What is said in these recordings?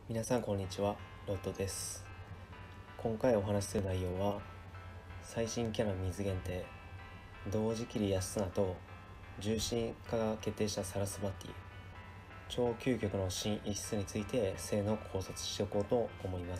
皆さんこんにちは、ロットです。今回お話しする内容は、最新キャラ水限定、同時切り安綱と重心化が決定したサラスバティ、超究極の新一室について性能を考察しておこうと思います。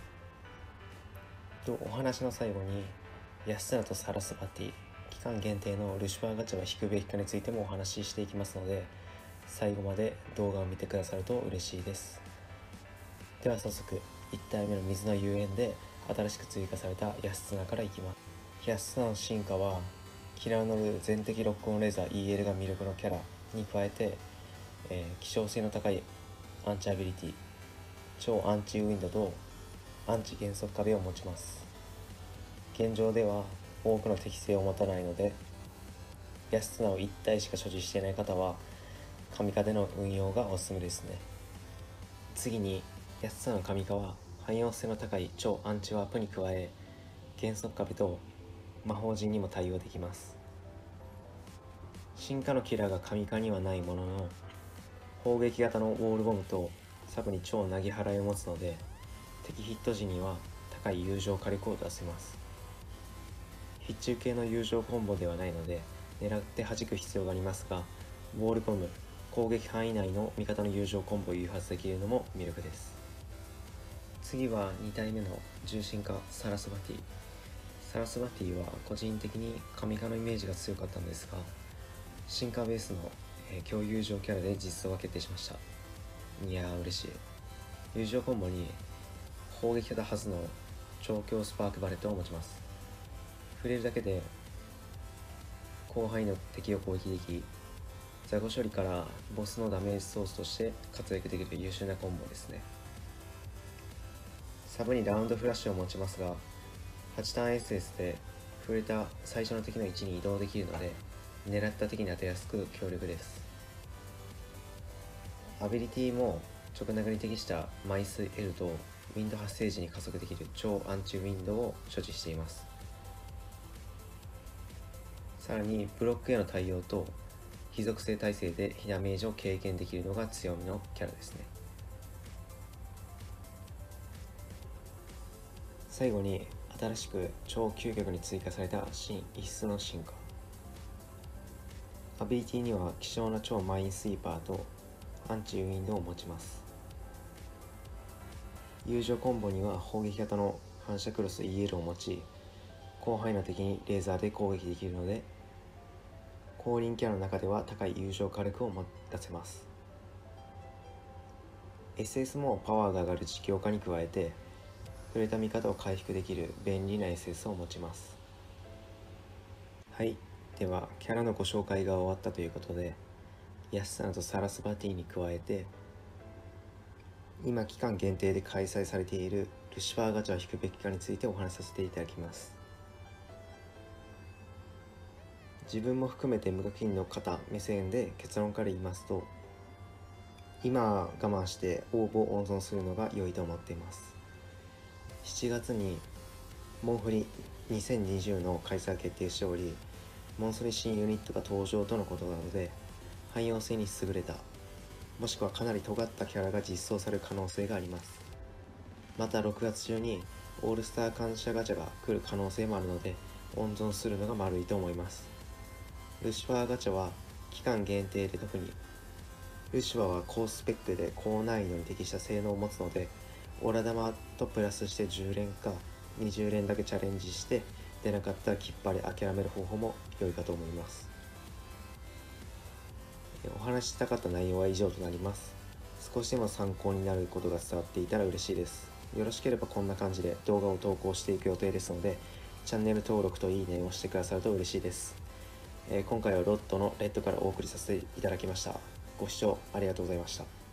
お話の最後に、安綱とサラスバティ、期間限定のルシファーガチャは引くべきかについてもお話ししていきますので、最後まで動画を見てくださると嬉しいです。では早速1体目の水の遊園で新しく追加された安綱からいきます。安綱の進化はキラーノル全敵ロックオンレーザー EL が魅力のキャラに加えて、希少性の高いアンチアビリティ、超アンチウィンドとアンチ減速壁を持ちます。現状では多くの適性を持たないので、安綱を1体しか所持していない方は神化での運用がおすすめですね。次に安綱の神化は汎用性の高い超アンチワープに加え、減速壁と魔法陣にも対応できます。進化のキラーが神化にはないものの、砲撃型のウォールボムとサブに超投げ払いを持つので、敵ヒット時には高い友情火力を出せます。必中系の友情コンボではないので狙って弾く必要がありますが、ウォールボム、攻撃範囲内の味方の友情コンボを誘発できるのも魅力です。次は2体目の重心化サラスバティ。サラスバティは個人的に神化のイメージが強かったんですが、進化ベースの強友情キャラで実装が決定しました。いやー嬉しい。友情コンボに砲撃型はずの超強スパークバレットを持ちます。触れるだけで広範囲の敵を攻撃でき、雑魚処理からボスのダメージソースとして活躍できる優秀なコンボですね。サブにラウンドフラッシュを持ちますが、8ターン SS で触れた最初の敵の位置に移動できるので、狙った敵に当てやすく強力です。アビリティも直殴りに適した枚数 L とウィンド発生時に加速できる超アンチウィンドを所持しています。さらにブロックへの対応と非属性耐性で被ダメージを軽減できるのが強みのキャラですね。最後に新しく超究極に追加された新異質の進化。アビリティには希少な超マインスイーパーとアンチウィンドを持ちます。友情コンボには砲撃型の反射クロス EL を持ち、広範囲の敵にレーザーで攻撃できるので、降臨キャラの中では高い友情火力を出せます。 SS もパワーが上がる自強化に加えて、触れた味方を回復できる便利な SS を持ちます。はい、ではキャラのご紹介が終わったということで、安さんとサラスバティに加えて、今期間限定で開催されているルシファーガチャを引くべきかについてお話しさせていただきます。自分も含めて無課金の方目線で結論から言いますと、今我慢して応募を温存するのが良いと思っています。7月にモンフリ2020の開催が決定しており、モンストリ新ユニットが登場とのことなので、汎用性に優れた、もしくはかなり尖ったキャラが実装される可能性があります。また6月中にオールスター感謝ガチャが来る可能性もあるので、温存するのが丸いと思います。ルシファーガチャは期間限定で特に、ルシファーは高スペックで高難易度に適した性能を持つので、オーラ玉とプラスして10連か20連だけチャレンジして、出なかったらきっぱり諦める方法も良いかと思います。お話ししたかった内容は以上となります。少しでも参考になることが伝わっていたら嬉しいです。よろしければこんな感じで動画を投稿していく予定ですので、チャンネル登録といいねを押してくださると嬉しいです。今回はロットのレッドからお送りさせていただきました。ご視聴ありがとうございました。